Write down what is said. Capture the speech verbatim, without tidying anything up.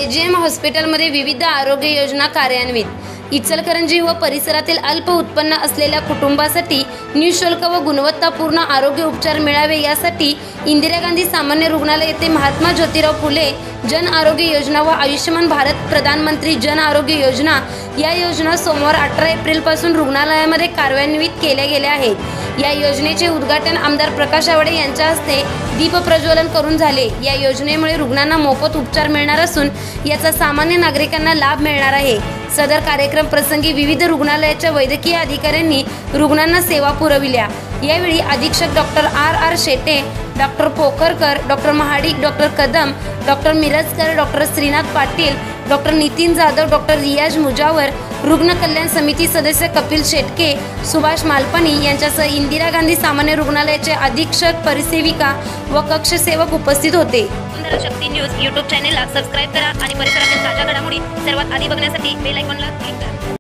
I G M हॉस्पिटलमध्ये विविध आरोग्य योजना कार्यान्वित। इचलकरंजी व परिसरातील अल्प उत्पन्न असलेल्या कुटुंबासाठी निःशुल्क व गुणवत्तापूर्ण आरोग्य उपचार मिळावे यासाठी इंदिरा गांधी सामान्य रुग्णालय येथे महात्मा ज्योतिराव फुले जन आरोग्य योजना व आयुष्यमान भारत प्रधानमंत्री जन आरोग्य योजना या योजना सोमवार अठरा एप्रिल पासून रुग्णालयामध्ये कार्यान्वित केल्या गेल्या आहेत। या योजनेचे उद्घाटन आमदार प्रकाश आवडे यांच्या हस्ते दीप प्रज्वलन करून झाले। या योजनेमुळे रुग्णांना मोफत उपचार मिळणार असून याचा सामान्य नागरिकांना लाभ मिळणार आहे। सदर कार्यक्रम प्रसंगी विविध रुग्णालयाच्या वैद्यकीय अधिकाऱ्यांनी रुग्णांना सेवा पुरविल्या। यावेळी अधीक्षक doctor R R Shete, doctor Pokharkar, doctor Mahadik, doctor Kadam, doctor Mirajkar, doctor Shrinath Patil, doctor Nitin Jadhav, doctor Riyaz Mujawar, रुग्ण कल्याण समिती सदस्य कपिल शेटके, सुभाष मालपानी यांच्यासह इंदिरा गांधी सामान्य रुग्णालयाचे अधीक्षक, परिसेविका व कक्ष सेवक उपस्थित होते। शक्ती न्यूज यूट्यूब चॅनेलला सबस्क्राईब करा आणि परिसरातील ताज्या घडामोडी सर्वात आधी बघण्यासाठी बेल आयकॉनला क्लिक करा।